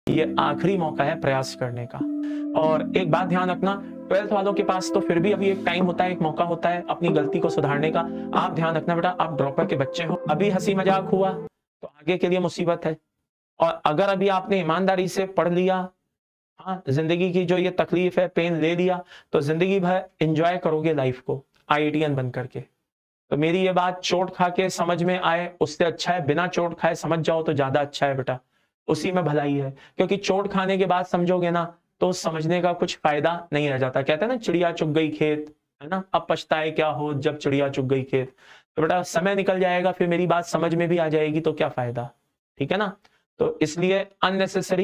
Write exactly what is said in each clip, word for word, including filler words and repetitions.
ये आखिरी मौका है प्रयास करने का। और एक बात ध्यान रखना, ट्वेल्थ वालों के पास तो फिर भी अभी एक टाइम होता है, एक मौका होता है अपनी गलती को सुधारने का। आप ध्यान रखना बेटा, आप ड्रॉपर के बच्चे हो, अभी हंसी मजाक हुआ तो आगे के लिए मुसीबत है। और अगर अभी आपने ईमानदारी से पढ़ लिया, हाँ, जिंदगी की जो ये तकलीफ है, पेन ले लिया, तो जिंदगी भर एंजॉय करोगे लाइफ को आई आई टी एन बन करके। तो मेरी ये बात चोट खा के समझ में आए उससे अच्छा है बिना चोट खाए समझ जाओ तो ज्यादा अच्छा है बेटा, उसी में भलाई है। क्योंकि चोट खाने के बाद समझोगे ना तो समझने का कुछ फायदा नहीं रह जाता। कहते हैं ना, चिड़िया चुग गई खेत, है ना, अब पछताए क्या हो जब चिड़िया चुग गई खेत। तो बेटा समय निकल जाएगा, फिर मेरी बात समझ में भी आ जाएगी तो क्या फायदा, ठीक है ना। तो इसलिए अननेसेसरी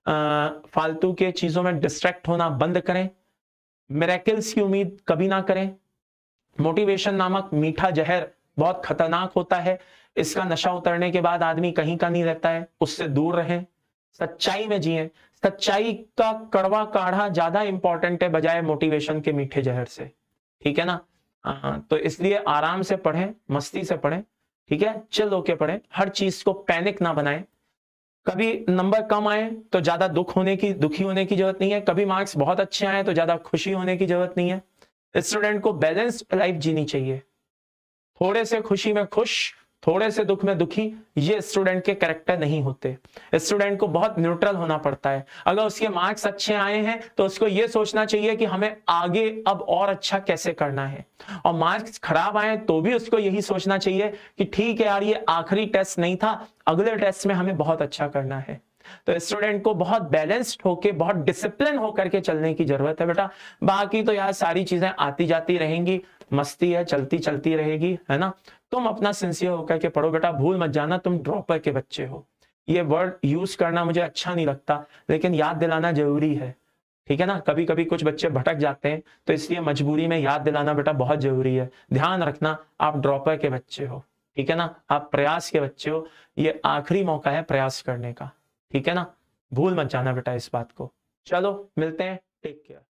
फालतू के चीजों में डिस्ट्रैक्ट होना बंद करें, मिरेकल्स की उम्मीद कभी ना करें। मोटिवेशन नामक मीठा जहर बहुत खतरनाक होता है, इसका नशा उतरने के बाद आदमी कहीं का नहीं रहता है, उससे दूर रहें, सच्चाई में जिएं। सच्चाई का कड़वा काढ़ा ज्यादा इंपॉर्टेंट है बजाय मोटिवेशन के मीठे जहर से, ठीक है ना। आ, तो इसलिए आराम से पढ़ें, मस्ती से पढ़ें, ठीक है, चिल होके पढ़ें, हर चीज को पैनिक ना बनाएं। कभी नंबर कम आए तो ज्यादा दुख होने की दुखी होने की जरूरत नहीं है, कभी मार्क्स बहुत अच्छे आए तो ज्यादा खुशी होने की जरूरत नहीं है। स्टूडेंट को बैलेंस्ड लाइफ जीनी चाहिए, थोड़े से खुशी में खुश, थोड़े से दुख में दुखी, ये स्टूडेंट के कैरेक्टर नहीं होते। स्टूडेंट को बहुत न्यूट्रल होना पड़ता है। अगर उसके मार्क्स अच्छे आए हैं तो उसको ये सोचना चाहिए कि हमें आगे अब और अच्छा कैसे करना है, और मार्क्स खराब आए तो भी उसको यही सोचना चाहिए कि ठीक है यार, ये आखिरी टेस्ट नहीं था, अगले टेस्ट में हमें बहुत अच्छा करना है। तो स्टूडेंट को बहुत बैलेंस्ड होके, बहुत डिसिप्लिन होकर के चलने की जरूरत है बेटा। बाकी तो यार सारी चीजें आती जाती रहेंगी, मस्ती है चलती चलती रहेगी, है ना। तुम अपना सिंसियर होकर के पढ़ो बेटा, भूल मत जाना तुम ड्रॉपर के बच्चे हो। ये वर्ड यूज करना मुझे अच्छा नहीं लगता, लेकिन याद दिलाना जरूरी है, ठीक है ना। कभी कभी कुछ बच्चे भटक जाते हैं, तो इसलिए मजबूरी में याद दिलाना बेटा बहुत जरूरी है। ध्यान रखना, आप ड्रॉपर के बच्चे हो, ठीक है ना, आप प्रयास के बच्चे हो, ये आखिरी मौका है प्रयास करने का, ठीक है ना। भूल मत जाना बेटा इस बात को। चलो मिलते हैं, टेक केयर।